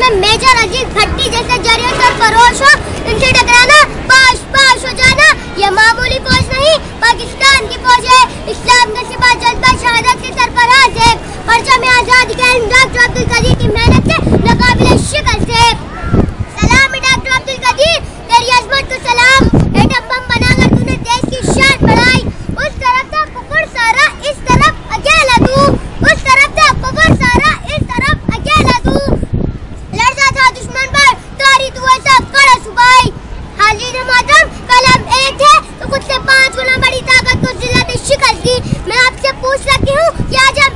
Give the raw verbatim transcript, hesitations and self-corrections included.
में मेजर अजीत भट्टी जैसे जरियत और फरोश हो, इनसे टकराना पाश पाश हो जाना ये मामूली फौज नहीं, पाकिस्तान की फौज है। इस्लाम का सिपा जज्बा शहादत के सरफराज है। परचम आजादी के डॉक्टर अब्दुल कदीर की मेहनत से नाकाबिल शिकस्त है। सलाम डॉक्टर अब्दुल कदीर, तेरी अजमत को सलाम। एटम बम बनाकर तूने देश की शान बढ़ाई। उस तरफ था कुकुर सारा, इस तरफ अकेला तू। उस तरफ था कुकुर सारा, इस तरफ अकेला तू। लड़ता था दुश्मन पर, तारी तू ऐसा कड़ा सुबाई। हाजिर मोहतरम, कल हम एक थे तो खुद से पांच गुना बड़ी ताकत को जिला में शिकस्त दी। मैं आपसे पूछ सकती हूँ कि आज